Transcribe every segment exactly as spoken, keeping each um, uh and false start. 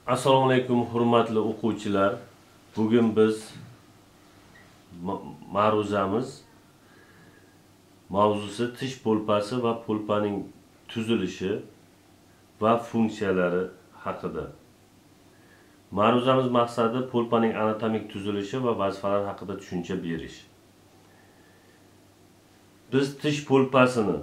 Assalomu alaykum hurmatli o'quvchilar. Bugun biz ma'ruzamiz mavzusi tish polpasi va polpaning tuzilishi va funksiyalari haqida. Ma'ruzamiz maqsadi polpaning anatomik tuzilishi va vazifalari haqida tushuncha berish. Biz tish polpasini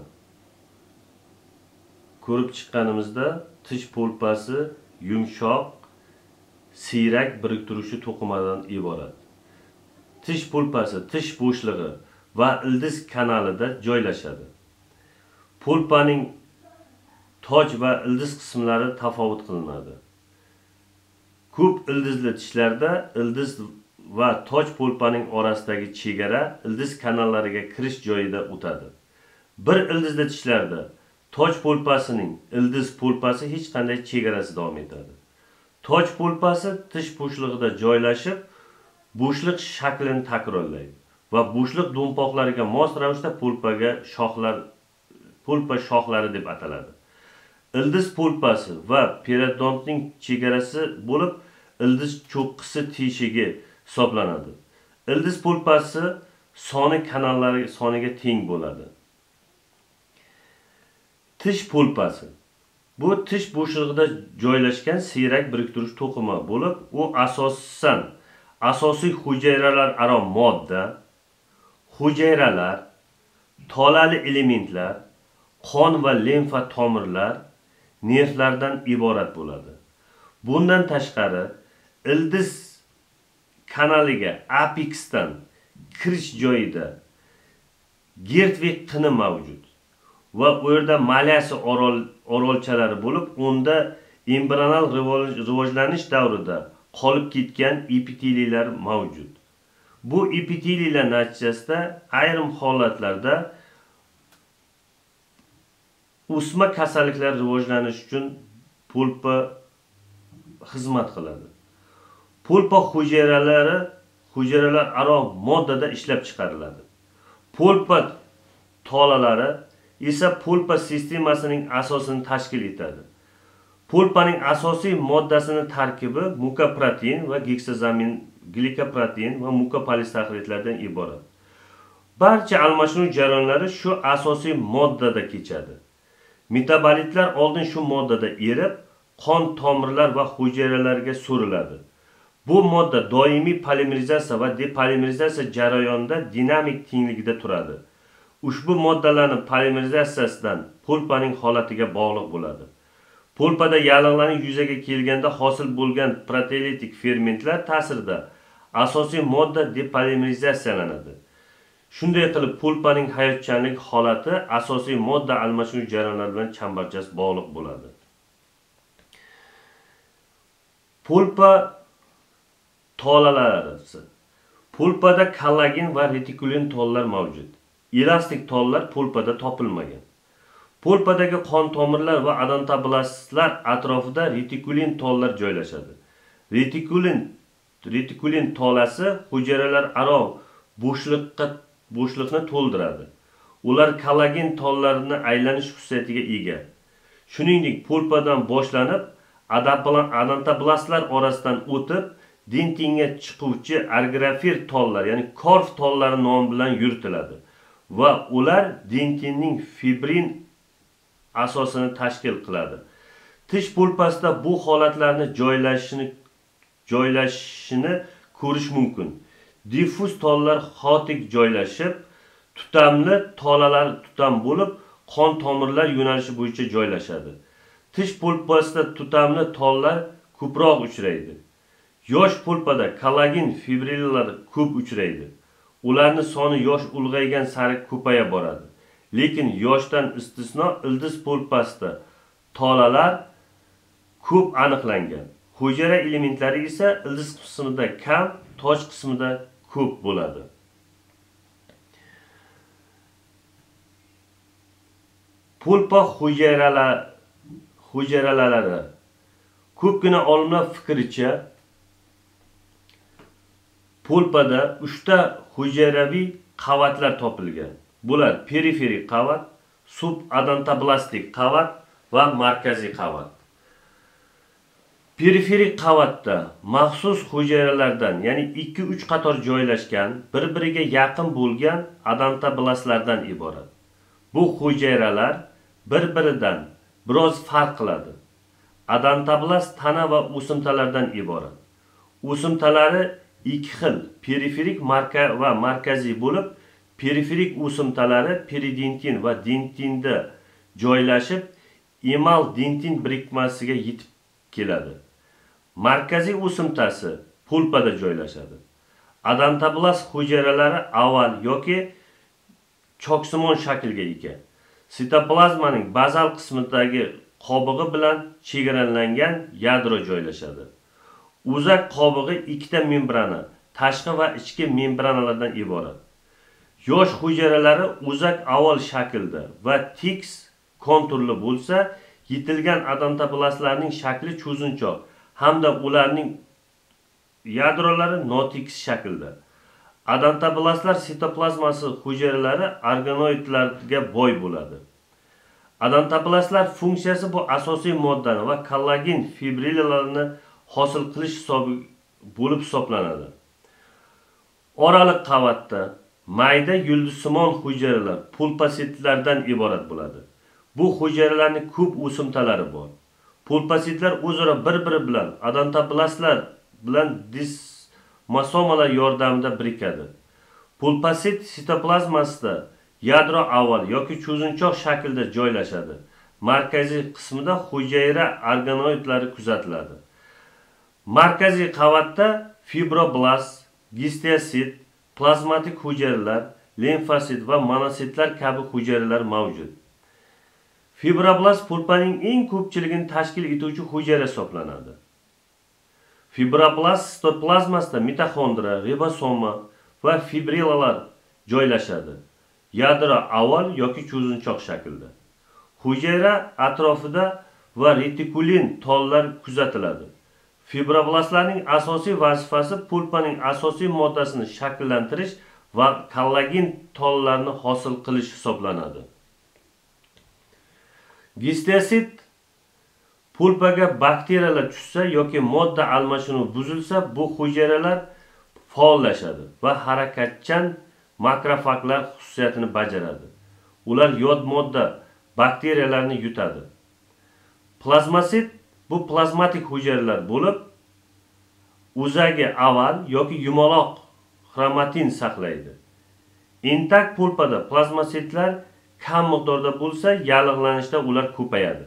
ko'rib chiqqanimizda tish polpasi yumshoq, siyrak biriktiruvchi to'qimadan iborat. Tish polpasi tish bo'shlig'i va ildiz kanalida joylashadi. Polpaning toj va ildiz qismlari tafovut qilinadi. Ko'p ildizli tishlarda ildiz va toj polpaning orasidagi chegara ildiz kanallariga kirish joyida o'tadi. Bir ildizli tishlarda toj polpasining ildiz polpasi hech qanday chegarasi davom etadi. Toj polpasi tish bo'shlig'ida joylashib, bo'shliq shaklini takrorlaydi va bo'shliq do'mpoqlariga mos ravishda polpaga shoxlar polpa shoxlari deb ataladi. Ildiz polpasi va periodontning chegarasi bo'lib, ildiz cho'qqisi teshigi hisoblanadi. Ildiz polpasi soni kanallari soniga teng bo'ladi. Tish polpasi bu tish bo'shlig'ida joylashgan siyrak biriktiruvchi to'qima bo'lib, u asosan asosiy hujayralararo modda, hujayralar, tolali elementlar, qon va limfa tomirlar, nervlardan iborat bo'ladi. Bundan tashqari, ildiz kanaliga apexdan kirish joyida Gertvig qini mavjud va u yerda malyasi orol orolchalari bo'lib, unda embrional rivojlanish davrida qolib ketgan epiteliyalar mavjud. Bu epiteliyalar natijasida ayrim holatlarda o'sma kasalliklar rivojlanishi uchun polpa xizmat qiladi. Polpa hujayralari hujayralararo moddada ishlab chiqariladi. Polpa tolalari esa polpa sistemasining asosini tashkil etadi. Polpaning asosiy moddasining tarkibi mukoprotein va geksazamin, glikoprotein va mukopolisahridlardan iborat. Barcha almashinuv jarayonlari shu asosiy moddada kechadi. Metabolitlar oldin shu moddada erib, qon tomirlar va hujayralarga so'riladi. Bu modda doimiy polimerizatsiya va depolimerizatsiya jarayonida dinamik tengligida turadi. Ushbu moddalarning polimerizatsiyasidan polpaning holatiga bog'liq bo'ladi. Polpada yallig'larning yuzaga kelganda hosil bo'lgan proteolitik fermentlar ta'sirida asosiy modda depolimerizatsiyalanadi. Shunday qilib, polpaning hayotchanlik holati asosiy modda almashinuv jarayonlari bilan chambarchas bog'liq bo'ladi. Polpa tolalari. Polpada kollagen va retikulin tollar mavjud. Elastik tollar polpada topilmagan. Polpadagi qon tomirlar va odontoblastlar atrofida retikulin tollar joylashadi. Retikulin retikulin tolasi hujayralararo bo'shliqqa bo'shliqni to'ldiradi. Ular kollagen tollarini aylanish xususiyatiga ega. Shuningdek, polpadan boshlanib, odontoblastlar orasidan o'tib, dentinga chiquvchi agrafir tollar, ya'ni korf tollari nomi bilan yuritiladi va ular dentinning fibrin asosini tashkil qiladi. Tish polpasida bu holatlarni joylashishini joylashishini ko'rish mumkin. Diffuz tollar xotik joylashib, tutamli tolalar tutam bo'lib, qon tomirlar yo'nalishi bo'yicha joylashadi. Tish polpasida tutamli tollar ko'proq uchraydi. Yosh polpada kollagen fibrillar ko'p uchraydi. Ularning soni yosh ulg'aygan sari ko'paya boradi. Lekin yoshdan istisno ildiz polpasida tolalar ko'p aniqlangan. Hujayra elementlari esa ildiz qismida kam, toj qismida ko'p bo'ladi. Polpa hujayralar hujayralari ko'pgina olimlar fikricha polpada uchta hujayraviy qavatlar topilgan. Bular periferik qavat, subodontoblastik qavat va markaziy qavat. Periferik qavatda maxsus hujayralardan, ya'ni ikki uch qator joylashgan, bir-biriga yaqin bo'lgan odontoblastlardan iborat. Bu hujayralar bir-biridan biroz farq qiladi. Odontoblast tana va o'simtalardan iborat. O'simtalari ikki xil, periferik marka va markaziy bo'lib, periferik o'simtalari peridentin va dentinda joylashib, emal dentin birikmasiga yetib keladi. Markaziy o'simtasi pulpada joylashadi. Odontoblast hujayralari oval yoki choksimon shaklga ega. Sitoplazmaning bazal qismidagi qobig'i bilan chegaralangan yadro joylashadi. O'zak qobig'i ikkita membrana, tashqi va ichki membranalardan iborat. Yosh hujayralari o'zak oval shaklda va tekis konturli bo'lsa, yetilgan odontoblastlarning shakli cho'zinchoq hamda ularning yadrolari notekis shaklda. Odontoblastlar sitoplazmasi hujayralari organoidlarga boy bo'ladi. Odontoblastlar funksiyasi bu asosiy moddani va kollagen fibrillalarni hosil qilish hisobi bo'lib hisoblanadi. Oraliq qavatda mayda yulduzsimon hujayralar pulpasitlardan iborat bo'ladi. Bu hujayralarning ko'p o'simtalari bor. Pulpasitlar o'zaro bir-biri bilan odontoblastlar bilan dismosomalar yordamida birikadi. Pulpasit sitoplazmasida yadro oval yoki cho'zinchoq shaklda joylashadi. Markaziy qismida hujayra organoidlari kuzatiladi. Markaziy qavatda fibroblast, gisteosit, plazmatik hujayralar, limfosit va monositlar kabi hujayralar mavjud. Fibroblast pulpaning eng ko'pchiligini tashkil etuvchi hujayra hisoblanadi. Fibroblast sitoplazmasida mitoxondriya, ribosoma va fibrillalar joylashadi. Yadro oval yoki cho'zinchoq shaklda. Hujayra atrofida va retikulin tollar kuzatiladi. Fibroblastlarning asosiy vazifasi pulpaning asosiy moddasini shakllantirish va kollagen tollarini hosil qilish hisoblanadi. Gisteosit pulpaga bakteriyalar tushsa yoki modda almashinuvi buzilsa, bu hujayralar faollashadi va harakatchan makrofaglar xususiyatini bajaradi. Ular yod modda bakteriyalarni yutadi. Plazmasit bu plazmatik hujayralar bo'lib, o'zagi oval yoki yumaloq xromatin saqlaydi. Intakt pulpada plazmasitlar kam miqdorda bo'lsa, yallig'lanishda ular ko'payadi.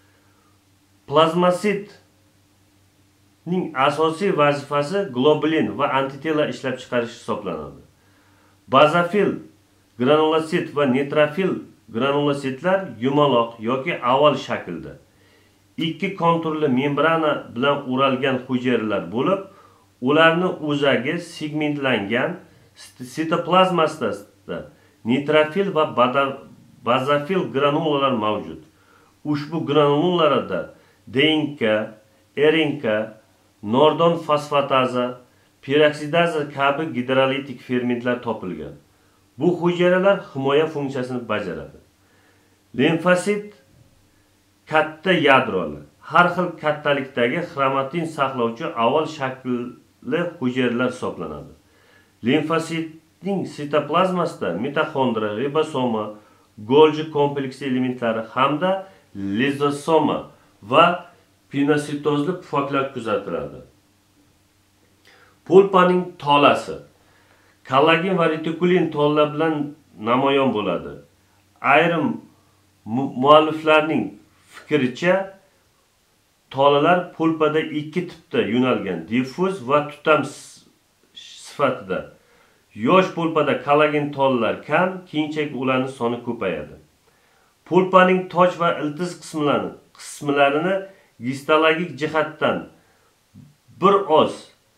Plazmasitning asosiy vazifasi globulin va antitela ishlab chiqarish hisoblanadi. Bazofil granulosit va nitrofil granulositlar yumaloq yoki oval shaklda ikki konturli membrana bilan o'ralgan hujayralar bo'lib, ularni o'zagi segmentlangan. Sitoplazmasida nitrofil va bazofil granulalar mavjud. Ushbu granulalarda D N K, R N K, nordon fosfataza, peroksidaza kabi gidrolitik fermentlar topilgan. Bu hujayralar himoya funksiyasini bajaradi. Limfosit katta yadroli, har xil kattalikdagi xromatin saqlovchi oval shakli hujayralar hisoblanadi. Limfositning sitoplazmasida mitoxondriya, ribosoma, Golgi kompleksi elementlari hamda lizosoma va pinositozli pufaklar kuzatiladi. Pulpaning tolasi kollagen va retikulin tollar bilan namoyon bo'ladi. Ayrim mualliflarning fikricha, tolalar pulpada ikki tipda yo'nalgan, diffuz va tutam sifatida. Yosh pulpada kollagen tollar kam, keyinchalik ularning soni ko'payadi. Pulpaning toj va ildiz qismlarini qismlarini histologik jihatdan bir oz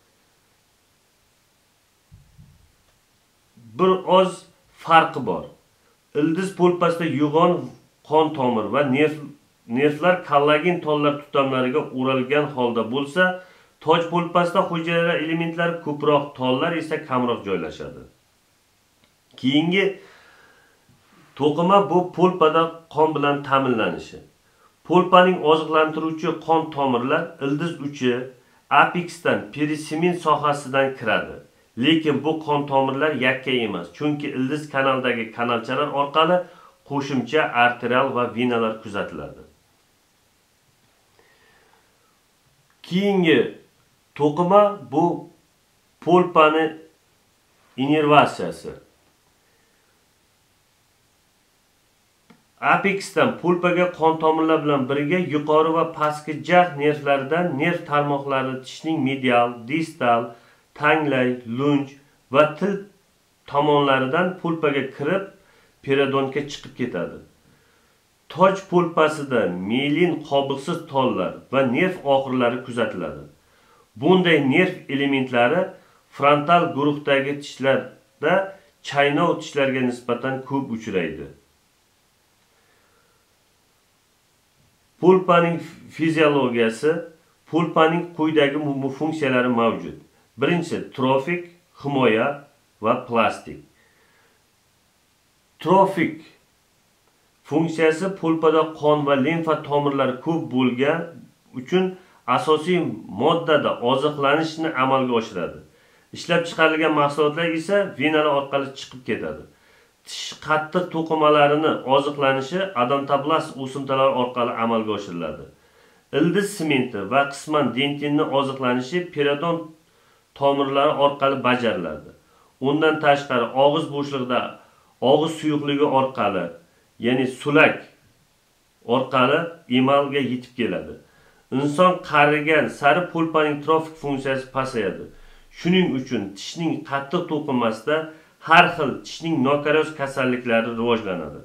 bir oz farqi bor. Ildiz pulpasida yo'g'on qon tomir va nerv nervlar kollagen tollar tutamlariga o'ralgan holda bo'lsa, toj pulpasida hujayra elementlari ko'proq, tollar esa kamroq joylashadi. Keyingi to'qima bu pulpada qon bilan ta'minlanishi. Polpaning oziqlantiruvchi qon tomirlar ildiz uchi, apexdan perisemin sohasidan kiradi. Lekin bu qon tomirlar yakka emas, chunki ildiz kanaldagi kanalchalar orqali qo'shimcha arterial va venalar kuzatiladi. Keyingi to'qima bu polpani inervatsiyasi. Apexdan polpaga qon tomirlar bilan birga yuqori va pastki jag' nervlaridan nerv tarmoqlari tishning medial, distal, tanglay, lunj va til tomonlaridan polpaga kirib, periodonga chiqib ketadi. Toj polpasida melin qobiqsiz tollar va nerv oqirlari kuzatiladi. Bunday nerv elementlari frontal guruhdagi tishlarda chaynov tishlarga nisbatan ko'p uchraydi. Polpaning fiziologiyasi. Polpaning quyidagi funksiyalari mavjud. Birinchisi trofik, himoya va plastik. Trofik funksiyasi polpada qon va limfa tomirlari ko'p bo'lgan uchun asosiy moddada oziqlanishni amalga oshiradi. Ishlab chiqarilgan mahsulotlar esa venalar orqali chiqib ketadi. Tish qattiq to'qimalarini oziqlanishi odontoblast o'simtalar orqali amalga oshiriladi. Ildiz sementi va qisman dentinni oziqlanishi periodont tomirlari orqali bajariladi. Undan tashqari og'iz bo'shlig'ida og'iz suyuqligi orqali, ya'ni sulak orqali emalga yetib keladi. Inson qarigan sari polpaning trofik funksiyasi pasayadi. Shuning uchun tishning qattiq to'qimasida har xil tishning nokaryoz kasalliklari rivojlanadi.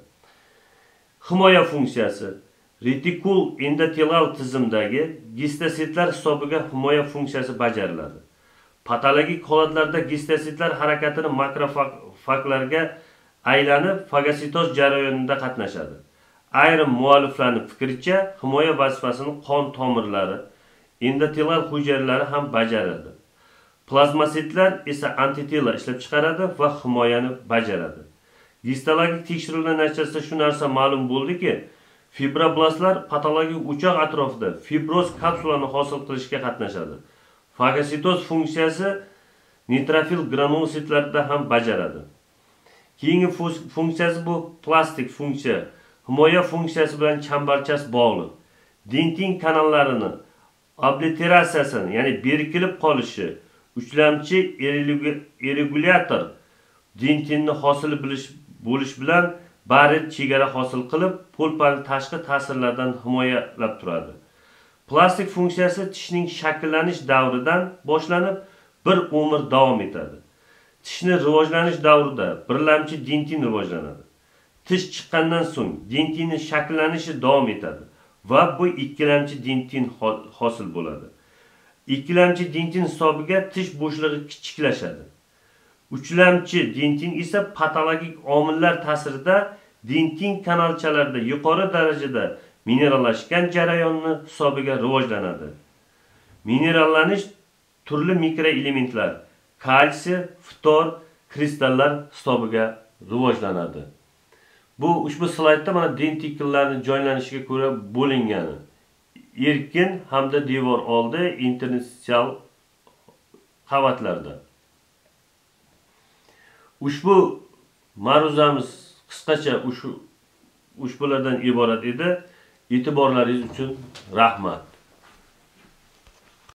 Himoya funksiyasi. Retikul endotelal tizimdagi gistositlar hisobiga himoya funksiyasi bajariladi. Patologik holatlarda gistositlar harakatini makrofaglarga aylanib fagositoz jarayonida qatnashadi. Ayrim mualliflarning fikricha, himoya vazifasini qon tomirlari, endotelal hujayralari ham bajaradi. Plazmasitlar esa antitela ishlab chiqaradi va himoyani bajaradi. Histologik tekshiruvlar natijasida shu narsa ma'lum bo'ldiki, fibroblastlar patologik o'choq atrofida fibroz kapsulani hosil qilishga qatnashadi. Fagositoz funksiyasi nitrofil granulositlarda ham bajaradi. Keyingi funksiyasi bu plastik funksiya. Himoya funksiyasi bilan chambarchas bog'liq. Dentin kanallarini obliteratsiyasini, ya'ni berkilib qolishi, uchlamchi irregulyator dentinni hosil bo'lish bilan barid chegara hosil qilib, polpani tashqi ta'sirlardan himoyalab turadi. Plastik funksiyasi tishning shakllanish davridan boshlanib bir umr davom etadi. Tishning rivojlanish davrida birlamchi dentin rivojlanadi. Tish chiqqandan so'ng dentinning shakllanishi davom etadi va bu ikkilamchi dentin hosil bo'ladi. Ikkilamchi dentin hisobiga tish bo'shlig'i kichiklashadi. Uchlamchi dentin esa patologik omillar ta'sirida dentin kanalchalarida yuqori darajada minerallashgan jarayonni hisobiga rivojlanadi. Minerallanish turli mikroelementlar, kalsiy, ftor, kristallar hisobiga rivojlanadi. Bu ushbu slaydda mana dentikillarning joylanishiga ko'ra bo'lingani. Erkin hamda devor oldi interstitsial qavatlarda. Ushbu ma'ruzamiz qisqacha ushbu ushbulardan iborat edi. E'tiborlaringiz uchun rahmat.